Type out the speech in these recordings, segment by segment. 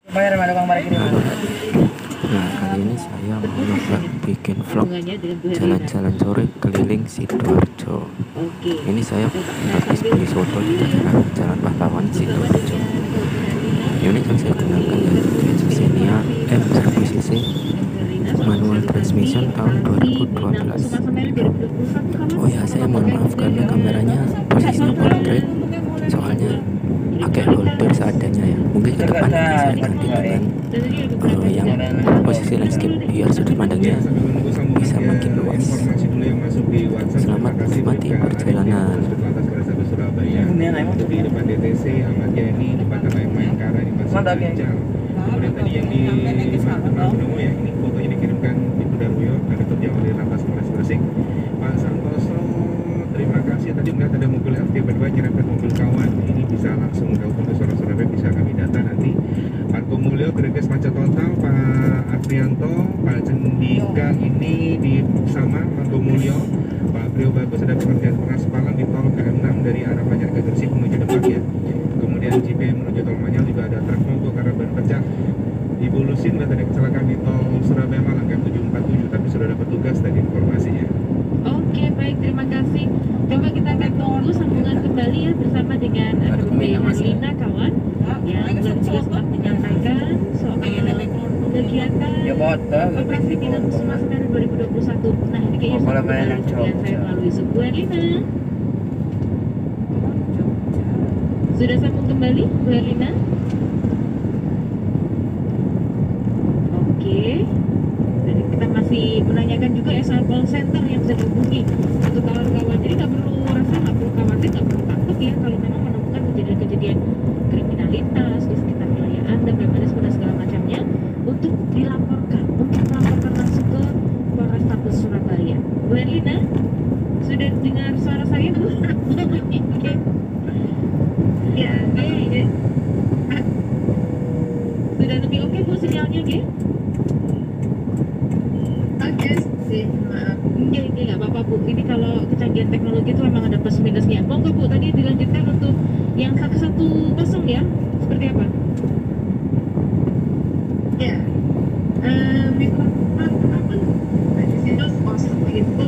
Bayar sama tukang parkir. Nah, kali ini saya mau nyoba bikin vlog jalan-jalan sore keliling Sidoarjo. Ini saya habis beli soto di daerah Jalan Pahlawan Sidoarjo. Unit yang saya gunakan yaitu Xenia M1000cc manual transmission tahun 2012. Oh ya, saya mohon maaf karena kameranya posisinya portrait, soalnya pakai holder seadanya ya. Mungkin ke depan nanti saya ganti dengan yang posisi landscape biar sudut pandangnya bisa makin luas. Selamat menikmati perjalanan. Di depan DTC Ahmad Yani, depan Bayangkara ini masih lancar. Kemudian tadi yang di Mangunomo ya, ini fotonya dikirimkan di Darwio, ada terjawab di Lantas Polres Gresik. Pak Santoso, terima kasih. Tadi melihat ada mobil FT2 nyerempet mobil kawan. Ini bisa langsung telepon ke Surabaya, bisa kami data nanti. Pak Komulyo, Greges macet total. Pak Aprianto, Pak Cendika ini di sama Pak Komulyo. Pak Brio Bagus, ada pengerjaan pengaspalan di tol KM6 dari arah Banjar ke Gresik menuju Demak ya. Kemudian JPM menuju tol Manyal juga ada truk mogok karena ban pecah. Ibu Lusin ada kecelakaan di tol Surabaya Malang KM 747, tapi sudah dapat tugas tadi informasinya. Oke, baik, terima kasih. Coba kita akan tunggu sambungan kembali ya bersama dengan AKBP Herlina kawan yang juga sempat menyampaikan soal kegiatan operasi Dinas Kusuma Semeru 2021. Nah, ini kayaknya sama dengan saya melalui Zoom. Bu Herlina, sudah sambung kembali, Bu Herlina? Oke. Jadi kita masih menanyakan juga ya soal call center yang bisa dihubungi untuk kawan-kawan. Jadi nggak perlu khawatir, nggak perlu takut ya kalau memang menemukan kejadian-kejadian kriminalitas di sekitar wilayah Anda, premanisme dan segala macamnya, untuk melaporkan langsung ke Polrestabes Surabaya. Bu Erlina, sudah dengar suara saya Bu? Oke. Ya, oke. Sudah lebih oke Bu sinyalnya, oke? Iya, nggak apa-apa Bu. Ini kalau kecanggihan teknologi itu memang ada plus minusnya. Monggo Bu, tadi dilanjutkan untuk yang 110 ya, seperti apa? Ya, bisa apa? Di situ kosong itu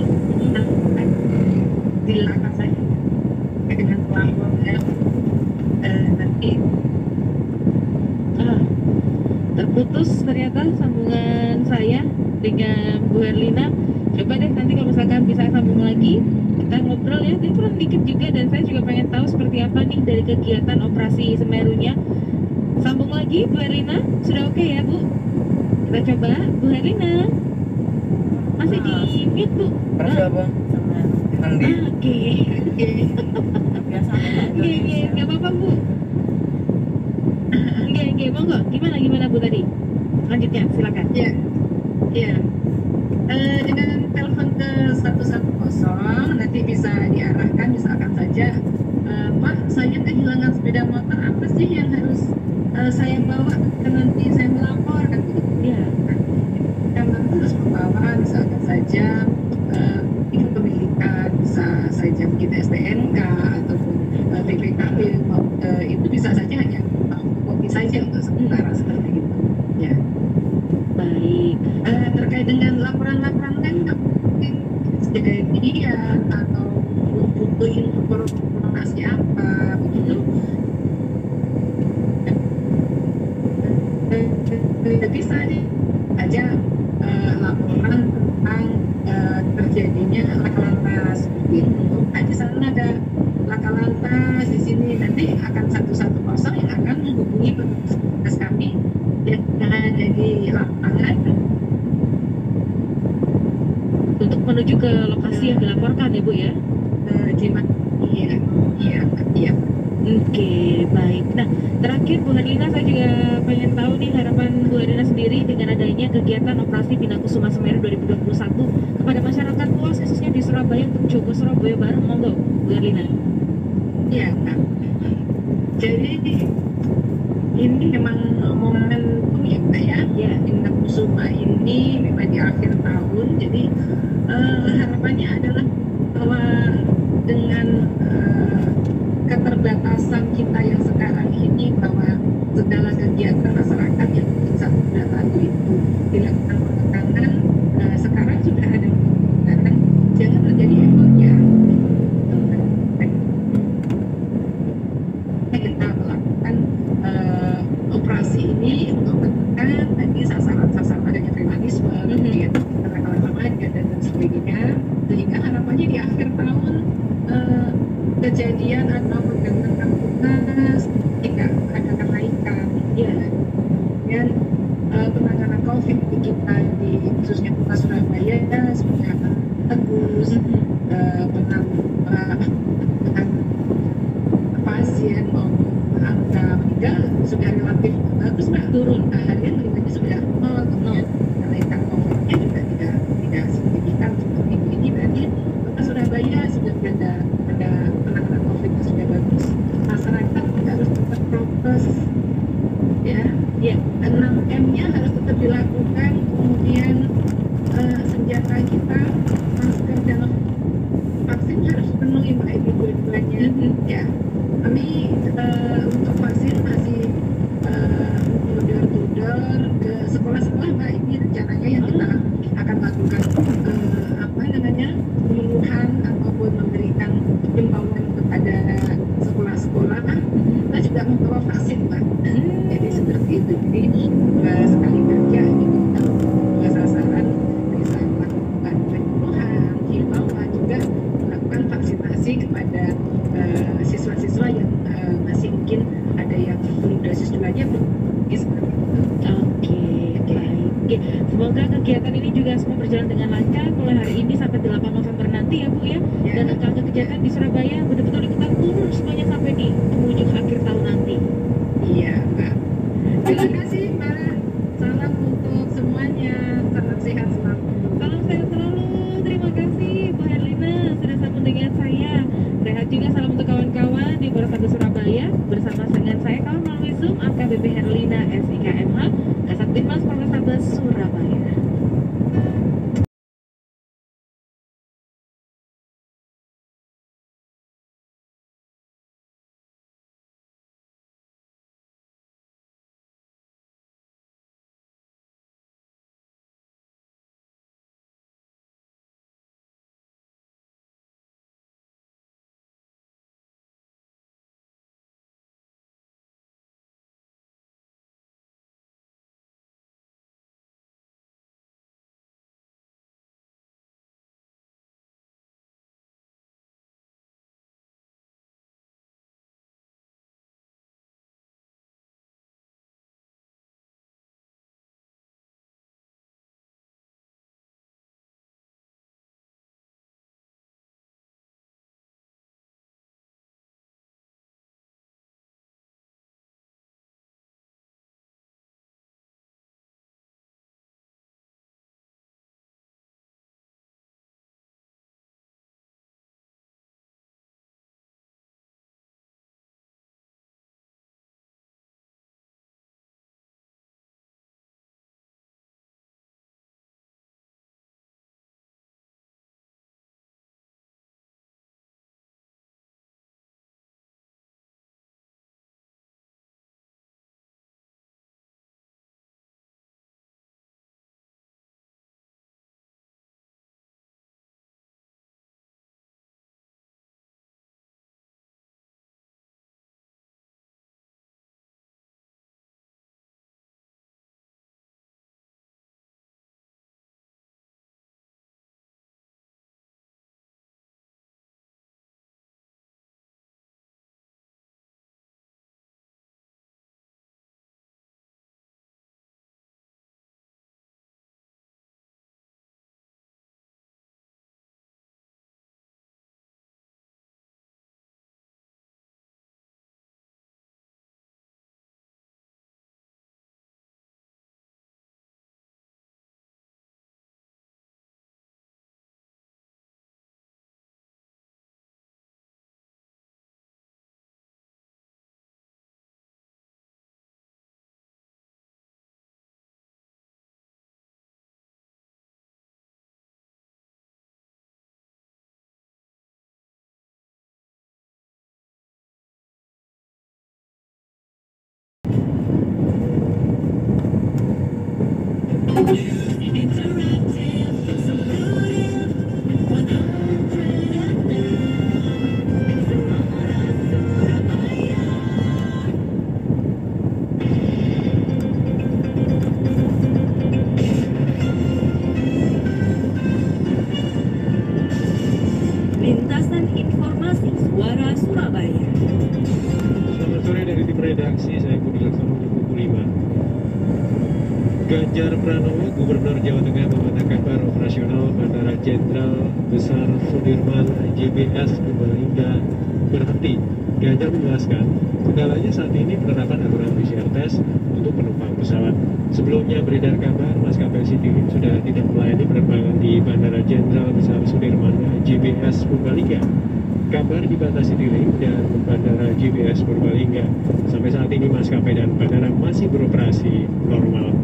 dilakukan saja dengan pelapor nanti. Terputus ternyata sambungan saya dengan Bu Herlina. Coba deh nanti kalau misalkan bisa sambung lagi, kita ngobrol ya, ini kurang dikit juga dan saya juga pengen tahu seperti apa nih dari kegiatan operasi Semerunya. Sambung lagi Bu Herlina, sudah oke ya Bu? Kita coba, Bu Herlina masih di mute Bu. Apa? Andi. Oke. Oke, nggak apa-apa Bu. Oke, monggo. Gimana Bu tadi? Lanjutnya, silakan. Ya. Dengan telepon ke 110 nanti bisa diarahkan, misalkan saja Pak, saya kehilangan sepeda motor, apa sih yang harus saya bawa nanti saya melapor kan gitu. Ya. Memang harus membawa misalkan saja itu kepemilikan, bisa saja mungkin STNK ataupun BPKB, itu bisa saja hanya kopi saja untuk sementara seperti itu ya. Baik. Terkait dengan laporan-laporan lain nggak mungkin kejadian atau butuh informasi apa begitu, bisa aja laporan tentang terjadinya laka lantas begitu. Di sana ada laka lantas di sini, nanti akan 110 yang akan menghubungi petugas kami yang ada di lapangan Untuk menuju ke lokasi yang dilaporkan ya Bu ya? Iya. Oke, baik. Nah, terakhir Bu Herlina, saya juga pengen tahu nih harapan Bu Herlina sendiri dengan adanya kegiatan operasi Bina Kusuma Semeru 2021 kepada masyarakat luas khususnya di Surabaya untuk Jogo Surabaya bareng, monggo Bu Herlina. Iya, jadi ini memang momentum ya Mbak ya. Bina Kusuma ini memang di akhir tahun, jadi harapannya adalah bahwa dengan keterbatasan kita yang sekarang ini, bahwa segala kegiatan masyarakat yang waktu itu dilakukan penekanan, sekarang sudah ada penekanan, jangan terjadi euforia. Kita melakukan operasi ini untuk menekan tadi sasaran-sasaran adanya premanisme, kemudian kenakalan remaja dan sebagainya, sehingga harapannya di akhir tahun kejadian atau pergerakan tugas tidak ada kenaikan, ya. Dan penanganan COVID di kita di khususnya Kota Surabaya sudah bagus, penambahan pasien maupun angka meninggal sudah relatif bagus, Mbak, turun, harian meninggalnya sudah nol, kemudian kenaikan COVID-nya juga tidak signifikan untuk minggu ini. Berarti Kota Surabaya sudah ada penanganan COVID-nya sudah bagus. Masyarakat harus tetap prokes, ya, 6M-nya harus tetap dilakukan, kemudian senjata kita, masker dan vaksin harus penuh, Mbak, ini dua-duanya, ya. Kami untuk vaksin masih door to door ke sekolah-sekolah, Mbak. Ini rencananya yang kita akan lakukan penyuluhan ataupun memberikan himbauan kepada sekolah-sekolah. Kita juga membawa vaksin, Mbak. Jadi seperti itu. Jadi sekali kerja gitu, dua sasaran, bisa melakukan penyuluhan, himbauan, juga melakukan vaksinasi kepada siswa-siswa yang masih mungkin ada yang belum dosis 2-nya belum seperti itu. Oke, baik. Semoga kegiatan ini juga semua berjalan dengan lancar mulai hari ini sampai 8 November nanti ya Bu ya. Dan angka kejahatan di Surabaya betul-betul kita turun semuanya sampai di penghujung akhir tahun nanti. Iya, Mbak. Terima kasih, Mbak. Salam untuk semuanya. Salam sehat selalu. Salam sehat selalu. Terima kasih Bu Herlina sudah sambung dengan saya. Sehat juga, salam untuk kawan-kawan di Polrestabes Surabaya. Bersama dengan saya kawan melalui Zoom AKBP Herlina SIKMH, Kasatbinmas Polrestabes Surabaya. Lintasan informasi suara Surabaya. Selamat sore dari tim redaksi, saya Budi Laksono di pukul 5. Ganjar Pranowo, Gubernur Jawa Tengah membantah kabar operasional Bandara Jenderal Besar Sudirman JBS Purbalingga berhenti. Ganjar menjelaskan, kendalanya saat ini penerapan aturan PCR test untuk penumpang pesawat. Sebelumnya beredar kabar maskapai Citylink sudah tidak melayani penerbangan di Bandara Jenderal Besar Sudirman JBS Purbalingga. Kabar dibantah Citylink dan Bandara JBS Purbalingga. Sampai saat ini maskapai dan bandara masih beroperasi normal.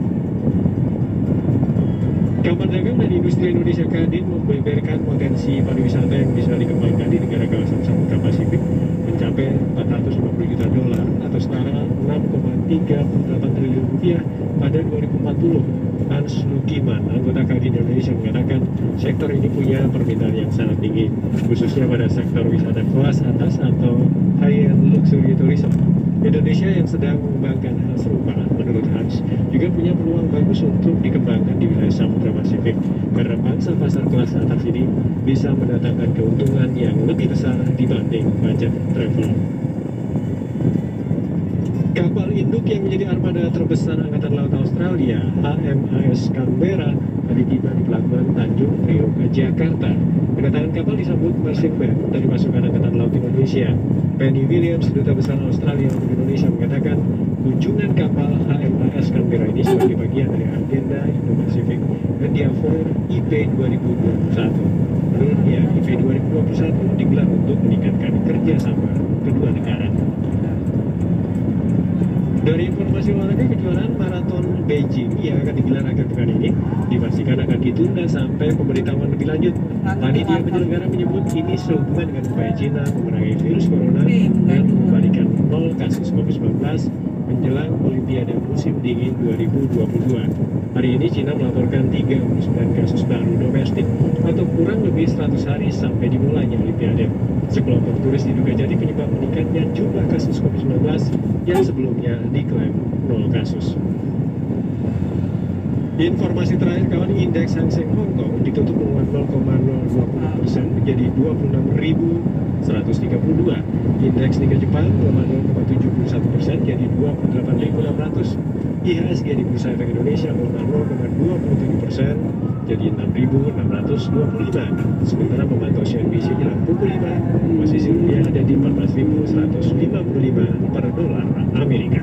Kamar Dagang dan Industri Indonesia Kadin membeberkan potensi pariwisata yang bisa dikembangkan di negara kawasan Samudra Pasifik mencapai 450 juta dolar atau setara 6,38 triliun rupiah pada 2040. Hans Lukiman, anggota Kadin Indonesia, mengatakan sektor ini punya permintaan yang sangat tinggi, khususnya pada sektor wisata kelas atas atau high-end luxury tourism. Indonesia yang sedang mengembangkan hal serupa, menurut Hans, juga punya peluang bagus untuk dikembangkan di wilayah Samudra Pasifik karena pangsa pasar kelas atas ini bisa mendatangkan keuntungan yang lebih besar dibanding budget travel. Kapal induk yang menjadi armada terbesar Angkatan Laut Australia, HMAS Canberra, hari tiba di pelabuhan Tanjung Priok, Jakarta. Kedatangan kapal disambut marching band dari pasukan Angkatan Laut Indonesia. Penny Williams, Duta Besar Australia untuk Indonesia, mengatakan kunjungan kapal HMAS Canberra ini sebagai bagian dari agenda Indo-Pasifik Endeavour IP 2021. Menurutnya, IP 2021 digelar untuk meningkatkan kerjasama kedua negara. Dari informasi olahraga, kejuaraan maraton Beijing yang akan digelar akhir pekan ini dipastikan akan ditunda sampai pemberitahuan lebih lanjut. Panitia penyelenggara menyebut ini sehubungan dengan upaya Cina memerangi virus corona dan mengembalikan 0 kasus COVID-19 menjelang Olimpiade musim dingin 2022. Hari ini Cina melaporkan 39 kasus baru domestik atau kurang lebih 100 hari sampai dimulainya Olimpiade. Sekelompok turis diduga jadi penyebab meningkatnya jumlah kasus COVID-19 yang sebelumnya diklaim 0 kasus. Informasi terakhir, kawan, indeks Hang Seng Hong Kong ditutup menguat 0,020% menjadi 26.132. Indeks Nikkei Jepang melemah 0,71% jadi 28.600. IHSG di Bursa Efek Indonesia melemah 0,27% jadi 6.625. Sementara memantau CNBC jelang pukul 5, posisi rupiah ada di 14.155 per dolar Amerika.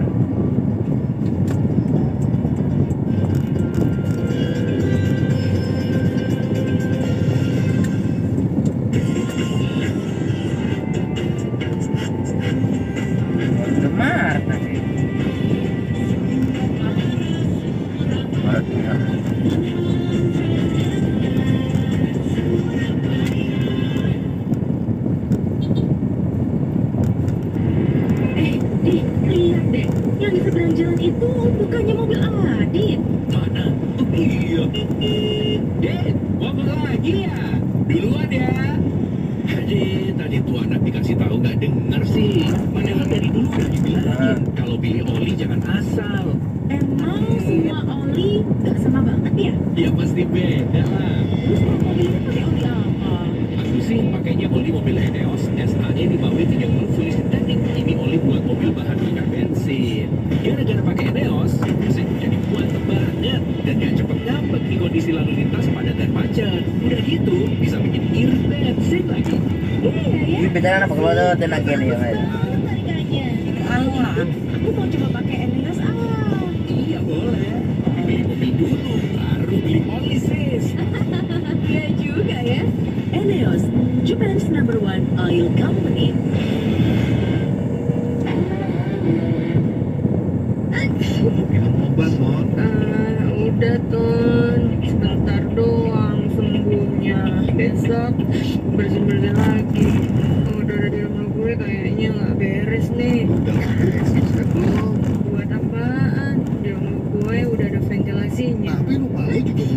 Lihat deh, yang di seberang jalan itu bukannya mobil Adit. Mana? Oh iya. Dit, ngomong lagi ya? Duluan ya. Adik, tadi tuh anak dikasih tahu nggak denger sih. Padahal dari dulu udah dibilangin kalau pilih oli jangan asal. Emang semua oli gak sama banget ya? Ya pasti beda lah. Terus kalau mobilnya pakai oli apa? Aku sih pakainya oli mobil Eneos SAE 5W30 fully synthetic. Ini oli buat mobil bahan bakar bensin. Gara-gara pakai Eneos, mesin jadi mantep banget dan gak cepet ngambek di kondisi lalu lintas padat dan macet. Udah gitu bisa bikin irit bensin lagi. Iya ya. Ini bedanya apa kalau ada tenaga nih yang lain? Tarikannya. Aku mau coba pakai Eneos Iya boleh. Beli mobil dulu, baru beli oli sis. Iya juga ya. Eneos, Japan's #1 oil company. Minum obat, Mon. Udah Ton, sebentar doang sembuhnya. Besok bersin-bersin lagi. Udara di rumah gue kayaknya nggak beres nih. Udah beres belum? Buat apaan? Di rumah gue udah ada ventilasinya. Tapi lu malah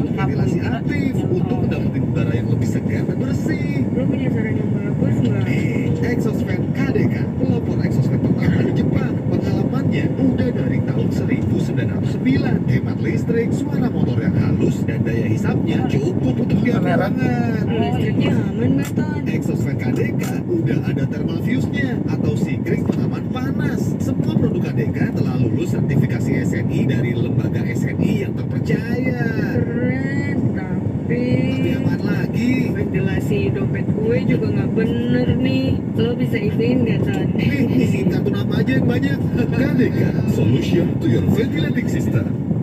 jalur ventilasi aktif untuk mendapatkan udara yang lebih segar dan bersih. Lu punya saran yang bagus nggak? Exhaust fan KDK, pelopor exhaust fan pertama di Jepang. Pengalamannya udah dari tahun 1909. Hemat listrik, suara motor yang halus, dan daya hisapnya cukup untuk tiap ruangan. Listriknya aman nggak, Ton? Exhaust fan KDK udah ada thermal fuse-nya atau sikring pengaman panas. Semua produk KDK telah lulus sertifikasi SNI dari lembaga SNI yang terpercaya. Keren, tapi Aman lagi. ventilasi dompet gue juga nggak bener nih. Lo bisa isiin nggak, Ton? Isiin kartu nama aja yang banyak. KDK, solution to your ventilating system.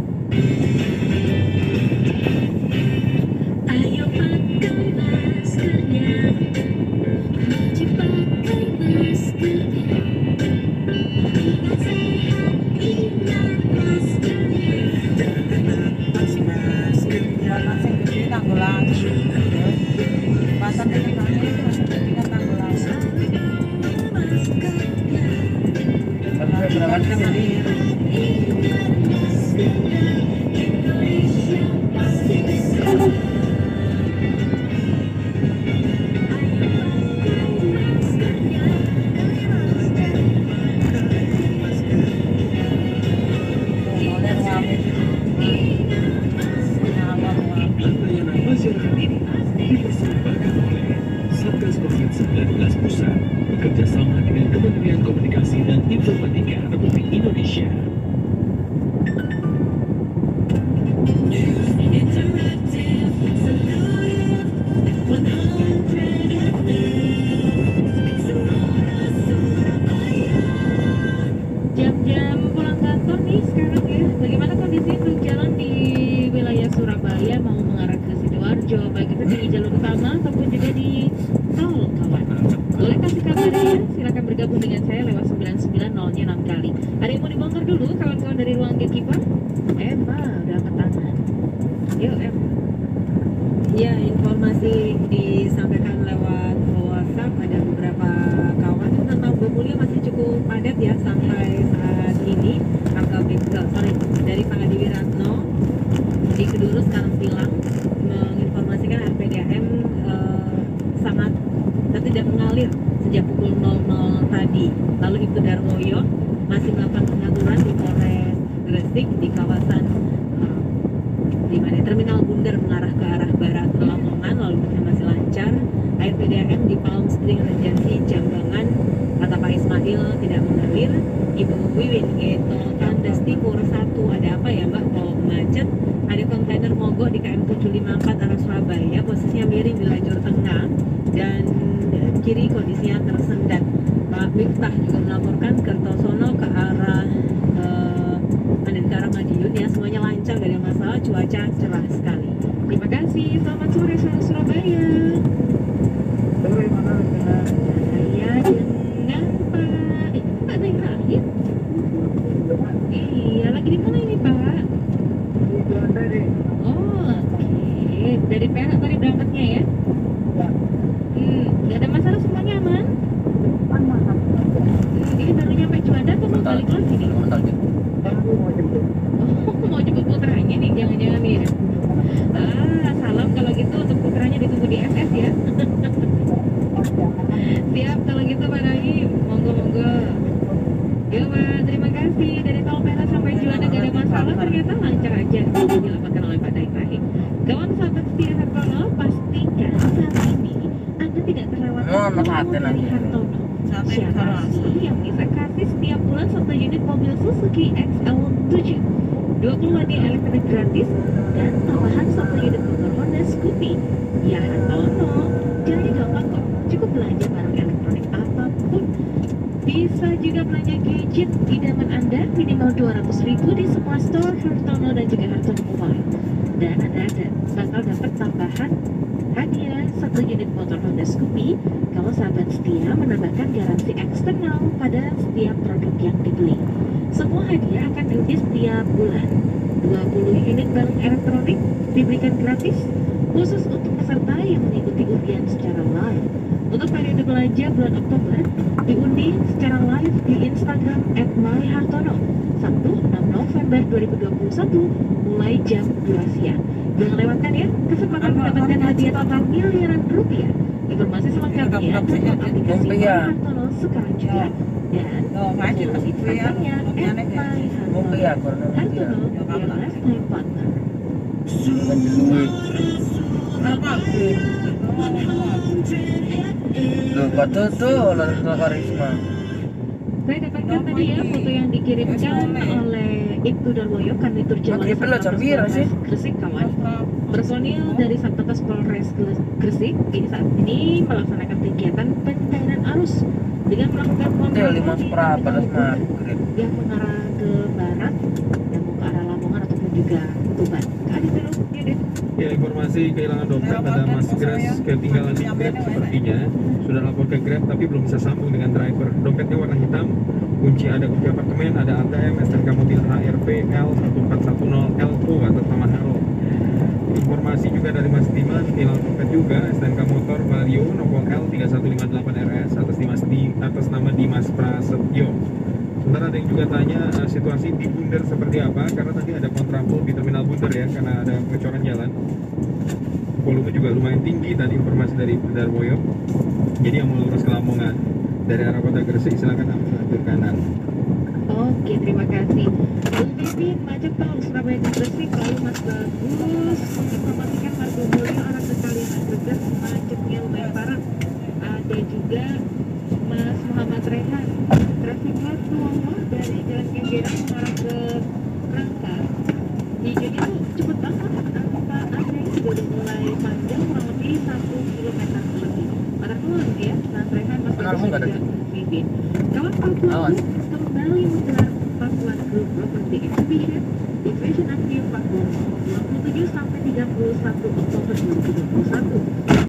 Ayo pakai maskernya, wajib pakai maskernya. Sehat, ingat maskernya. Jangan lepas maskernya. Masih gede tanggulang. Pasang di tengahnya itu masih gede tanggulang. Berapa sih? Layanan masyarakat ini dipersembahkan oleh Satgas COVID-19 Pusat bekerja sama dengan Kementerian Komunikasi dan Informatika Republik Indonesia. Jam-jam pulang kantor nih sekarang ya. Bagaimana kondisi untuk jalan di wilayah Surabaya mau mengarah ke Sidoarjo, baik itu di jalur utama ataupun juga di tol, kawan. Boleh kasih kabar ya, silakan bergabung dengan saya lewat 990-nya 6 kali. Ada yang mau dibongkar dulu kawan-kawan dari ruang gatekeeper? Emma udah angkat tangan. Yuk Em. Ya, informasi disampaikan lewat WhatsApp. Ada beberapa kawan tentang Mulia masih cukup padat ya sampai saat ini. Dari Pak Adi Wiratno di Keduru sekarang bilang menginformasikan RPDM sangat tidak mengalir sejak pukul 00 tadi. Lalu Ibtu Darmoyo masih melakukan pengaturan di Polres Gresik di kawasan di mana Terminal Bundar mengarah ke arah barat Lamongan, lalu masih lancar. RPDM di Palm Spring Regency Jambangan, kata Pak Ismail tidak mengalir. Ibu Wiwin itu Kandas Timur 1, ada apa ya Mbak? Kalau macet, ada kontainer mogok di KM 754 arah Surabaya, posisinya miring di lajur tengah dan kiri kondisinya tersendat. Pak Miftah juga melaporkan Kertosono ke arah Madiun ya, semuanya lancar, gak ada masalah, cuaca cerah sekali. Terima kasih, selamat sore Surabaya. Sore mana dengan Saya dengan Pak Zain Rahid. Iya, lagi di mana ini Pak? di Jalan Tadi? Oh, oke. Dari Perak tadi berangkatnya ya? Nggak ada masalah, semuanya aman? Ini baru nyampe Juanda atau mau balik lagi nih? Aku mau jemput. Oh, mau jemput putranya nih, jangan-jangan nih. Salam kalau gitu untuk putranya ditunggu di SS ya. Siap kalau gitu Pak Rahim, monggo-monggo. Ya Pak, terima kasih. Dari Tol Perak sampai Juanda gak ada masalah, ternyata lancar aja dilaporkan oleh Pak Rahim. Kawan sahabat setia Hartono, pastikan saat ini Anda tidak terlewat promo dari Hartono. Siapa sih yang bisa kasih setiap bulan 1 unit mobil Suzuki XL7, 20 hadiah elektrik gratis, dan tambahan 1 unit motor Honda Scoopy? Ya Hartono. Jadi gampang kok, cukup belanja barang elektronik apapun. Bisa juga belanja gadget idaman Anda minimal 200.000 di semua store Hartono dan juga Hartono Mobile. Dan Anda bakal dapat tambahan hadiah 1 unit motor Honda Scoopy kalau sahabat setia menambahkan garansi eksternal pada setiap produk yang dibeli. Semua hadiah akan diundi setiap bulan. 20 unit barang elektronik diberikan gratis khusus untuk peserta yang mengikuti undian secara live. Untuk periode belanja bulan Oktober, diundi secara live di Instagram @malihartono, Sabtu 6 November 2021 mulai jam 2 siang. Jangan lewatkan ya, kesempatan mendapatkan hadiah total miliaran rupiah. Informasi selengkapnya dalam aplikasi Malihartono sekarang juga. Dan konsultasi Instagramnya @malihartono. Hartono, your lifetime partner. Loh, kata tuh oleh Karisma. Saya dapatkan tadi ya foto yang dikirimkan oleh Ibtu Darwoyo, Kanditur Jawa Satlantas Polres Gresik, kawan. Personil dari Satlantas Polres Gresik ini saat ini melaksanakan kegiatan pencairan arus dengan melakukan kontraflow yang mengarah ke barat yang mau ke arah Lamongan ataupun juga Tuban. Kali dulu, ya deh. Ya, informasi kehilangan dompet ada Mas Grace ketinggalan di Grab sepertinya. Sudah lapor ke Grab tapi belum bisa sambung dengan driver. Dompetnya warna hitam, kunci ada kunci apartemen, ada ATM, STNK mobil HRP L1410LO atas nama Harold. Informasi juga dari Mas Diman, hilang dompet juga, STNK motor Vario nomor L3158RS atas nama Dimas Prasetyo. Sementara ada yang juga tanya situasi di Bunder seperti apa, karena tadi ada kontraflow di terminal Bunder ya, karena ada kebocoran jalan. Volume juga lumayan tinggi tadi informasi dari Darwoyo. Jadi yang mau lurus ke Lamongan dari arah kota Gresik silakan ambil lajur kanan. Oke, terima kasih. Bung Pipin, macet tol Surabaya ke Gresik, lalu Mas Bagus informasikan Margo Mulyo arah ke Kaliangan Brebes macetnya lumayan parah. Ada juga Mas Muhammad Rehan, traffic light Tuomo dari Jalan Kenjeran mengarah ke Rangka. Hijaunya tuh cepet banget, angka aneh juga udah mulai panjang kurang lebih 1 km lebih. Mata keluar ya, Mas Rehan, Mas Bagus dan juga Bung Pipin. Kawan Papua kembali menggelar Papua Group Property Exhibition di Fashion Active Papua 27 sampai 31 Oktober 2021